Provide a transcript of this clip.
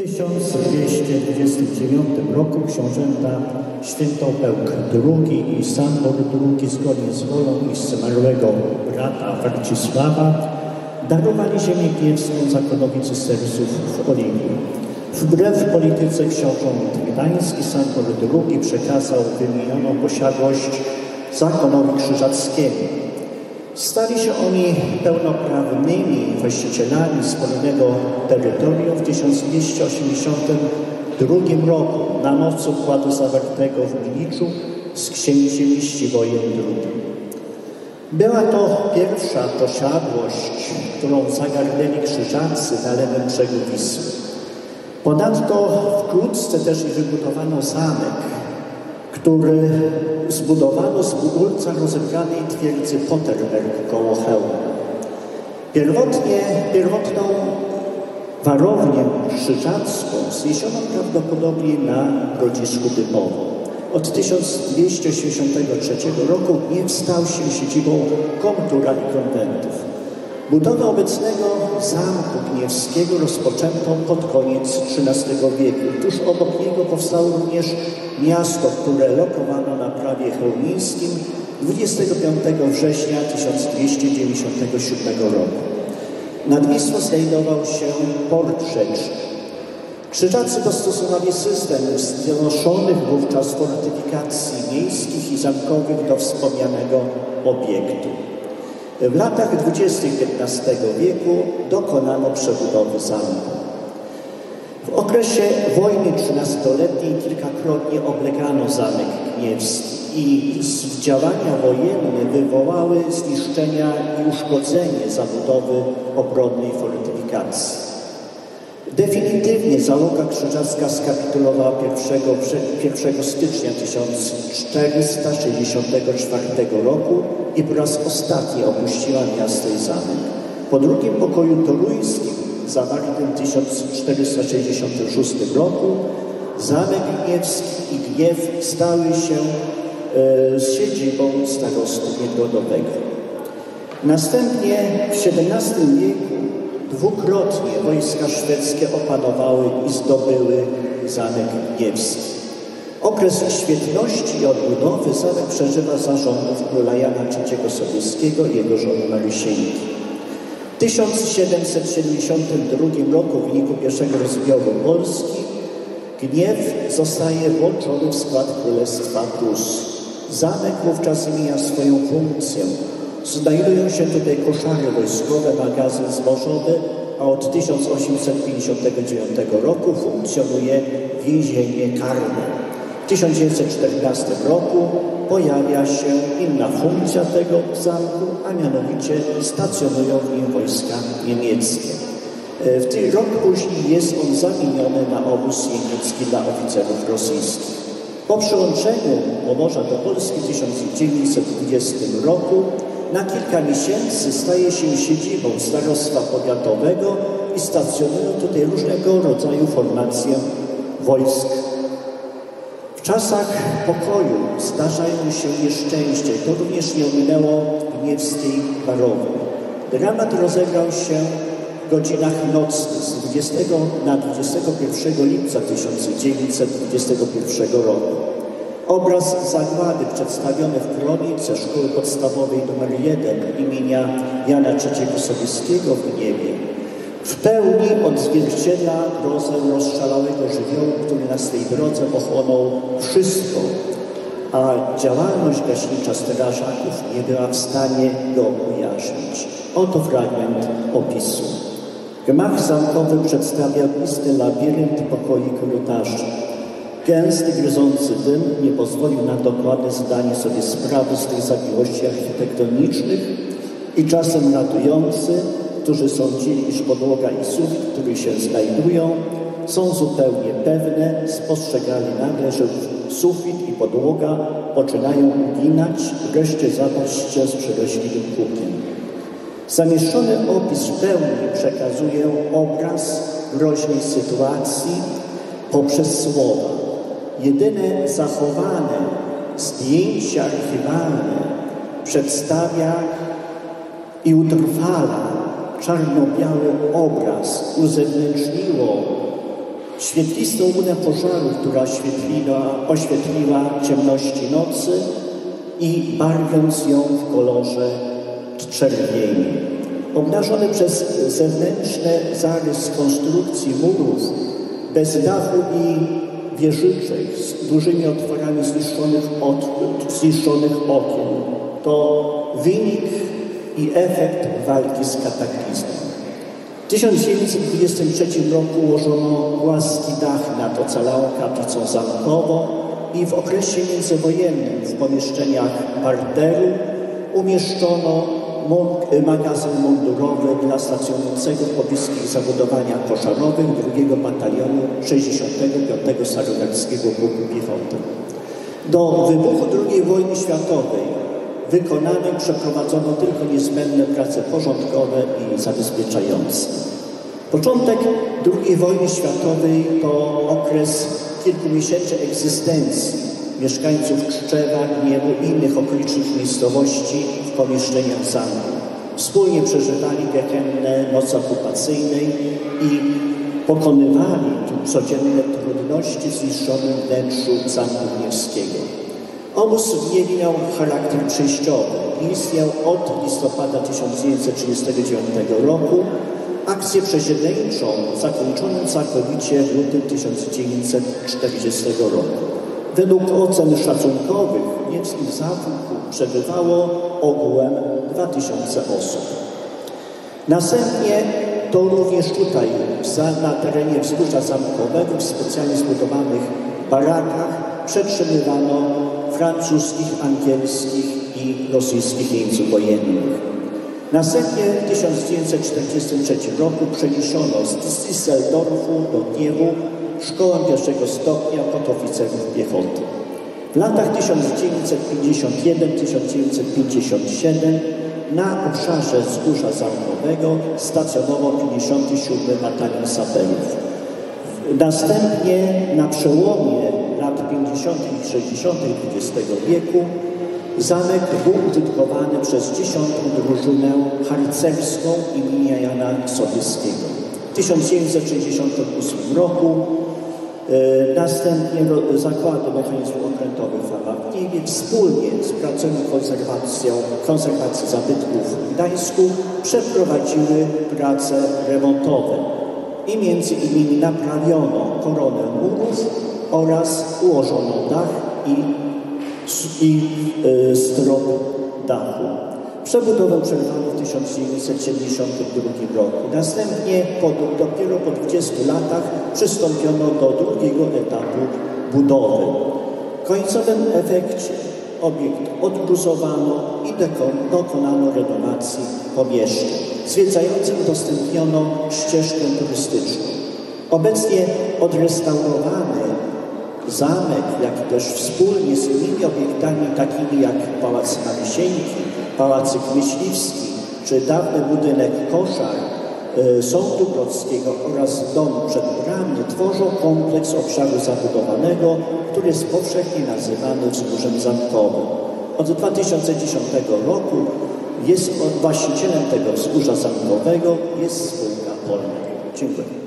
1229 roku książęta Świętopełk II i Sambor II zgodnie z wolą ich zmarłego brata Warcisława darowali ziemię kijewską zakonowi cystersów w Oliwie. Wbrew polityce książąt gdański Sambor II przekazał wymienioną posiadłość zakonowi krzyżackiemu. Stali się oni pełnoprawnymi właścicielami wspólnego terytorium w 1282 roku na mocy układu zawartego w Miliczu z księciem Miściwojem II. Była to pierwsza posiadłość, którą zagarnęli krzyżacy na lewym brzegu Wisły. Ponadto wkrótce też i wybudowano zamek, który zbudowano z budulca rozebranej twierdzy Potterberg koło Chełma. Pierwotną warownię krzyżacką zniesiono prawdopodobnie na Grodzisku Dymowym. Od 1283 roku Gniew stał się siedzibą komtura i konwentów. Budowę obecnego Zamku Gniewskiego rozpoczęto pod koniec XIII wieku. Tuż obok niego powstało również miasto, które lokowano na prawie chełmińskim 25 września 1297 roku. Nad Wisłą znajdował się port rzeczny. Krzyżacy dostosowali system wznoszonych wówczas fortyfikacji miejskich i zamkowych do wspomnianego obiektu. W latach 20. XV wieku dokonano przebudowy zamku. W okresie wojny 13-letniej kilkakrotnie oblegano zamek gniewski i działania wojenne wywołały zniszczenia i uszkodzenie zabudowy obronnej fortyfikacji. Definitywnie załoga krzyżacka skapitulowała 1 stycznia 1464 roku i po raz ostatni opuściła miasto i zamek. Po drugim pokoju toruńskim, zawartym w 1466 roku, zamek gniewski i Gniew stały się siedzibą starostu niepodobnego. Następnie w XVII wieku dwukrotnie wojska szwedzkie opanowały i zdobyły zamek gniewski. Okres świetności i odbudowy zamek przeżywa za rządów króla Jana III Sobieskiego i jego żony Marysieńki. W 1772 roku w wyniku pierwszego rozbioru Polski Gniew zostaje włączony w skład Królestwa Prus. Zamek wówczas zmienia swoją funkcję. Znajdują się tutaj koszary wojskowe, magazyn zbożowy, a od 1859 roku funkcjonuje więzienie karne. W 1914 roku pojawia się inna funkcja tego zamku, a mianowicie stacjonują w nim wojska niemieckie. W tym rok później jest on zamieniony na obóz niemiecki dla oficerów rosyjskich. Po przyłączeniu Pomorza do Polski w 1920 roku na kilka miesięcy staje się siedzibą starostwa powiatowego i stacjonują tutaj różnego rodzaju formacje wojsk. W czasach pokoju zdarzają się nieszczęścia i to również nie ominęło gniewskiej Warowy. Dramat rozegrał się w godzinach nocnych z 20 na 21 lipca 1921 roku. Obraz zagłady przedstawiony w kronice Szkoły Podstawowej nr 1 imienia Jana III Sobieskiego w Gniewie w pełni odzwierciedla grozę rozszalałego żywiołu, który na swej drodze pochłonął wszystko, a działalność gaśnicza strażaków nie była w stanie go ujarzmić. Oto fragment opisu. Gmach zamkowy przedstawia blisty labirynt pokoi korytarzy. Gęsty, gryzący dym nie pozwolił na dokładne zdanie sobie sprawy z tych zawiłości architektonicznych i czasem ratujący, którzy sądzili, iż podłoga i sufit, w których się znajdują, są zupełnie pewne, spostrzegali nagle, że sufit i podłoga poczynają uginać, wreszcie zapaść się z przerośliwym hukiem. Zamieszczony opis w pełni przekazuje obraz groźnej sytuacji poprzez słowa. Jedyne zachowane zdjęcie archiwalne przedstawia i utrwala czarno-biały obraz, uzewnętrzniło Świetlistą łunę pożaru, która oświetliła ciemności nocy i barwiąc ją w kolorze czerwieni. Obnażony przez zewnętrzny zarys konstrukcji murów, bez dachu i wieżyczek, z dużymi otworami zniszczonych okien, to wynik i efekt walki z kataklizmem. W 1923 roku ułożono głaski dach nad ocalałą kaplicą zamkową i w okresie międzywojennym w pomieszczeniach parteru umieszczono magazyn mundurowy dla stacjonującego w pobliskich zabudowaniach pożarowych 2 Batalionu 65. Starogardzkiego Pułku Piechoty. Do wybuchu II wojny światowej przeprowadzono tylko niezbędne prace porządkowe i zabezpieczające. Początek II wojny światowej to okres kilkumiesięcznej egzystencji mieszkańców Tczewa, Gniewu i innych okolicznych miejscowości w pomieszczeniach zamku. Wspólnie przeżywali gehennę nocy okupacyjnej i pokonywali tu codzienne trudności w zniszczonym wnętrzu Zamku Gniewskiego. Obóz w Gniewie miał charakter przejściowy i istniał od listopada 1939 roku. Akcję przesiedleńczą zakończono całkowicie w lutym 1940 roku. Według ocen szacunkowych w niemieckim zamku przebywało ogółem 2000 osób. Następnie to również tutaj, na terenie wzgórza zamkowego, w specjalnie zbudowanych barakach przetrzymywano francuskich, angielskich i rosyjskich jeńców wojennych. Następnie w 1943 roku przeniesiono z Düsseldorfu do Gniewu szkołę pierwszego stopnia podoficerów piechoty. W latach 1951-1957 na obszarze wzgórza zamkowego stacjonował 57. Batalion Saperów. Następnie na przełomie lat 50. i 60. XX wieku zamek był użytkowany przez 10. drużynę harcerską imienia Jana Sobieskiego. W 1968 roku następnie Zakłady Mechanizmów Okrętowych w Gniewie wspólnie z Pracownią Konserwacji Zabytków w Gdańsku przeprowadziły prace remontowe i między innymi naprawiono koronę murów oraz ułożono dach i strop dachu. Przebudowę przerwano w 1972 roku. Następnie dopiero po 20 latach przystąpiono do drugiego etapu budowy. W końcowym efekcie obiekt odgruzowano i dokonano renowacji pomieszczeń. Zwiedzającym udostępniono ścieżkę turystyczną. Obecnie odrestaurowany zamek, jak też wspólnie z innymi obiektami takimi jak Pałac Namisieńki, Pałacyk Myśliwski czy dawny budynek Koszar Sądu Grodzkiego oraz dom przedmuralny tworzą kompleks obszaru zabudowanego, który jest powszechnie nazywany wzgórzem zamkowym. Od 2010 roku właścicielem tego wzgórza zamkowego jest spółka Polmeg. Dziękuję.